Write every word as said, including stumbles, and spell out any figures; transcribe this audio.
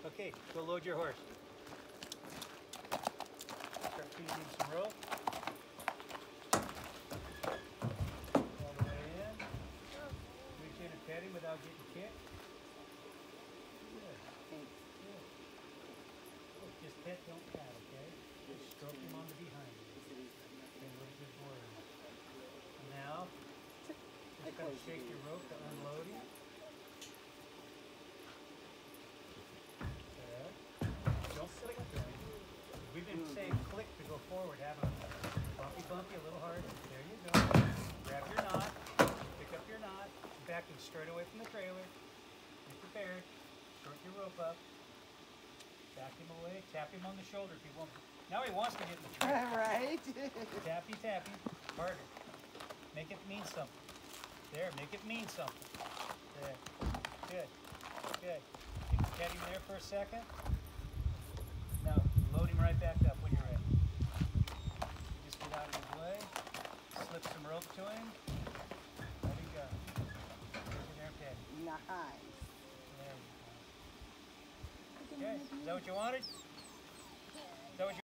Okay, go load your horse. Start feeding him some rope. All the way in. Reach in and pet him without getting kicked. Good. Good. Good. Just pet, don't pat, okay? Just stroke him on the behind. Okay, what a good boy. And now, just kind of shake your rope to unload him. Don't click to him. We've been saying click to go forward, haven't we? Bumpy, bumpy, a little harder. There you go. Grab your knot. Pick up your knot. Back him straight away from the trailer. Be prepared. Short your rope up. Back him away. Tap him on the shoulder if he wants. Now he wants to get in the trailer. Right. Tappy, tappy. Harder. Make it mean something. There, make it mean something. There. Good. Good. You can pet him there for a second. Now, load him right back up when you're ready. Just get out of his way. Slip some rope to him. Let him go. There's your there pet. Nice. There you go. Okay, is that what you wanted? Is that what you